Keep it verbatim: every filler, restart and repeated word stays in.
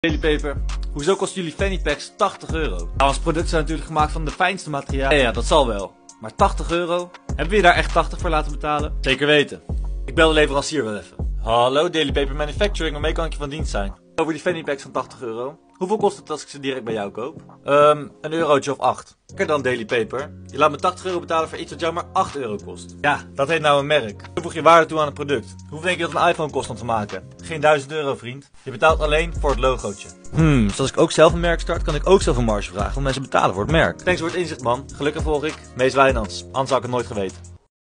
Daily Paper, hoezo kosten jullie fanny packs tachtig euro? Nou, ons product zijn natuurlijk gemaakt van de fijnste materialen. Ja, ja, dat zal wel. Maar tachtig euro? Hebben we je daar echt tachtig voor laten betalen? Zeker weten. Ik bel de leverancier wel even. Hallo Daily Paper Manufacturing, waarmee kan ik je van dienst zijn? Over die fanny packs van tachtig euro. Hoeveel kost het als ik ze direct bij jou koop? Um, een eurotje of acht. Lekker dan Daily Paper. Je laat me tachtig euro betalen voor iets wat jou maar acht euro kost. Ja, dat heet nou een merk. Hoe voeg je waarde toe aan een product? Hoeveel denk je dat een iPhone kost om te maken? Geen duizend euro, vriend. Je betaalt alleen voor het logootje. Hmm, dus als ik ook zelf een merk start, kan ik ook zoveel marge vragen, want mensen betalen voor het merk. Thanks voor het inzicht, man. Gelukkig volg ik Mees Wijnands. Anders had ik het nooit geweten.